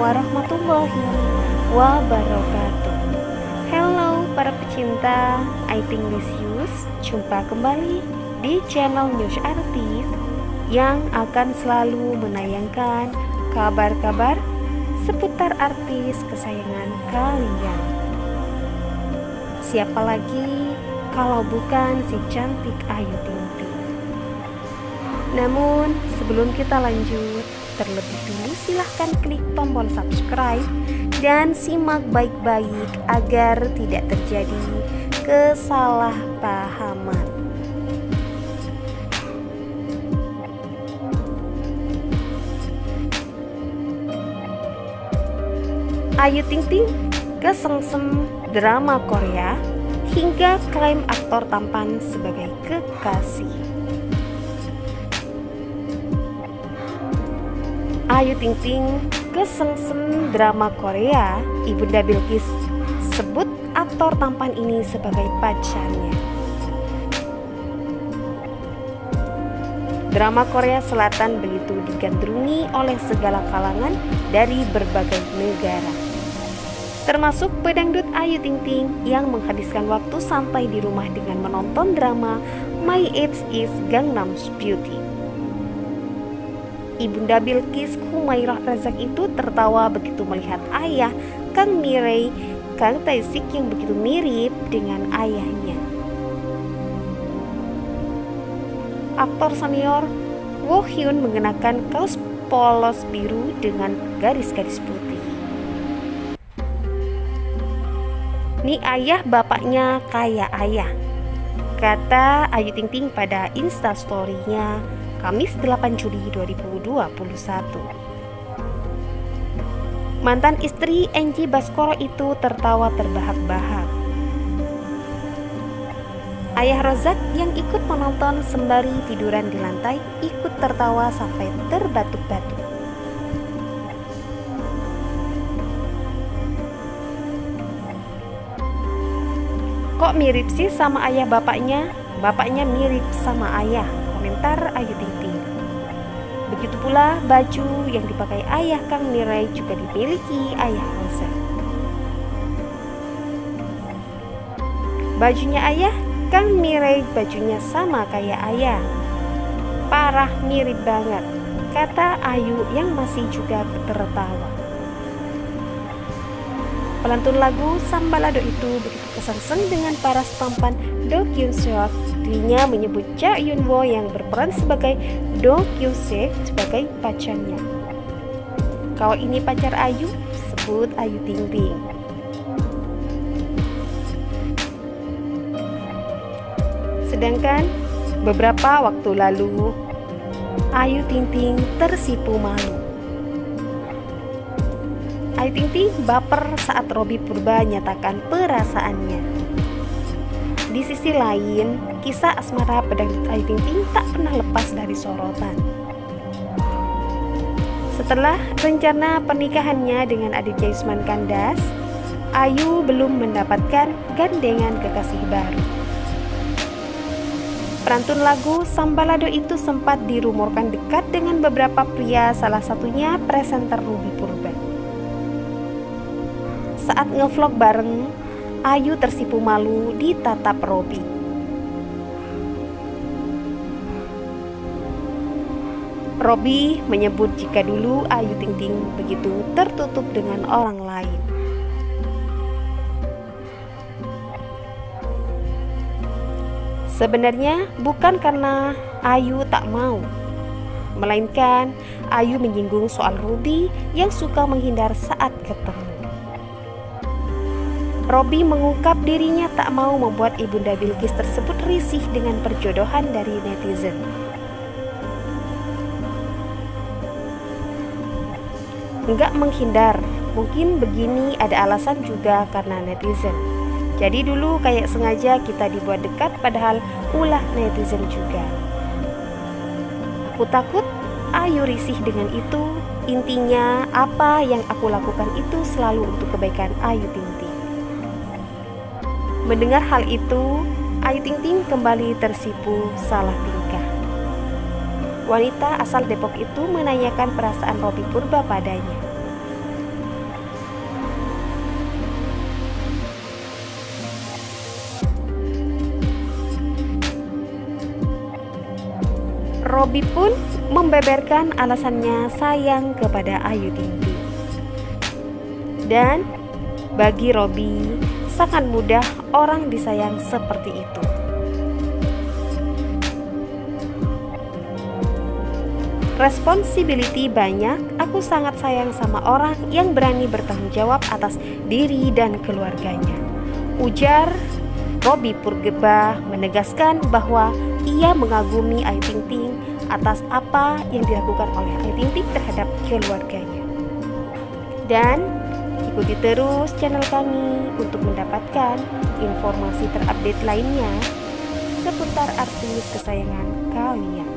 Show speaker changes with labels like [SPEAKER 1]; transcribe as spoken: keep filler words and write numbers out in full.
[SPEAKER 1] warahmatullahi wabarakatuh. Hello para pecinta I Think Lisius, jumpa kembali di channel News Artis yang akan selalu menayangkan kabar-kabar seputar artis kesayangan kalian. Siapa lagi kalau bukan si cantik Ayu Ting Ting. Namun sebelum kita lanjut, terlebih dulu silahkan klik tombol subscribe dan simak baik-baik agar tidak terjadi kesalahpahaman. Ayu Ting Ting kesengsem drama Korea hingga klaim aktor tampan sebagai kekasih. Ayu Ting Ting kesengsem drama Korea, Ibunda Bilqis sebut aktor tampan ini sebagai pacarnya. Drama Korea Selatan begitu digandrungi oleh segala kalangan dari berbagai negara, termasuk pedangdut Ayu Ting Ting yang menghabiskan waktu santai di rumah dengan menonton drama My Age is Gangnam Beauty. Ibunda Bilqis Humairah Razak itu tertawa begitu melihat ayah Kang Mirei, Kang Tae-sik yang begitu mirip dengan ayahnya. Aktor senior Woo Hyun mengenakan kaos polos biru dengan garis-garis putih. Nih ayah bapaknya kayak ayah, kata Ayu Ting Ting pada instastory-nya Kamis delapan Juli dua ribu dua puluh satu. Mantan istri Enji Baskoro itu tertawa terbahak-bahak. Ayah Razak yang ikut menonton sembari tiduran di lantai ikut tertawa sampai terbatuk-batuk. Kok mirip sih sama ayah bapaknya? Bapaknya mirip sama ayah, komentar Ayu Ting Ting. Begitu pula baju yang dipakai ayah Kang Mirei juga dimiliki ayah Razak. Bajunya ayah Kang Mirei bajunya sama kayak ayah. Parah mirip banget, kata Ayu yang masih juga tertawa. Pelantun lagu Sambalado itu begitu kesengsem dengan paras tampan Do Kyun Seok. Dirinya menyebut Cha Yun Wo yang berperan sebagai Do Kyun Seok sebagai pacarnya. Kalau ini pacar Ayu, sebut Ayu Ting Ting. Sedangkan beberapa waktu lalu Ayu Ting Ting tersipu malu. Ayu Ting Ting baper saat Robby Purba nyatakan perasaannya. Di sisi lain, kisah asmara pedangdut Ayu Ting Ting tak pernah lepas dari sorotan. Setelah rencana pernikahannya dengan Aditya Yusman Kandas, Ayu belum mendapatkan gandengan kekasih baru. Pelantun lagu Sambalado itu sempat dirumorkan dekat dengan beberapa pria, salah satunya presenter Robby Purba. Saat ngevlog bareng, Ayu tersipu malu ditatap Robby. Robby menyebut jika dulu Ayu Ting Ting begitu tertutup dengan orang lain. Sebenarnya bukan karena Ayu tak mau, melainkan Ayu menyinggung soal Robby yang suka menghindar saat ketemu. Robby mengungkap dirinya tak mau membuat Ibunda Bilqis tersebut risih dengan perjodohan dari netizen. Enggak menghindar, mungkin begini ada alasan juga karena netizen. Jadi dulu kayak sengaja kita dibuat dekat padahal ulah netizen juga. Aku takut Ayu risih dengan itu. Intinya apa yang aku lakukan itu selalu untuk kebaikan Ayu Ting Ting. Mendengar hal itu, Ayu Ting Ting kembali tersipu salah tingkah. Wanita asal Depok itu menanyakan perasaan Robby Purba padanya. Robby pun membeberkan alasannya sayang kepada Ayu Ting Ting. Dan bagi Robby sangat mudah orang disayang seperti itu. Responsibility banyak, aku sangat sayang sama orang yang berani bertanggung jawab atas diri dan keluarganya, ujar Robby Purba, menegaskan bahwa ia mengagumi Ayu Ting Ting atas apa yang dilakukan oleh Ayu Ting Ting terhadap keluarganya. Dan ikuti terus channel kami untuk mendapatkan informasi terupdate lainnya seputar artis kesayangan kalian.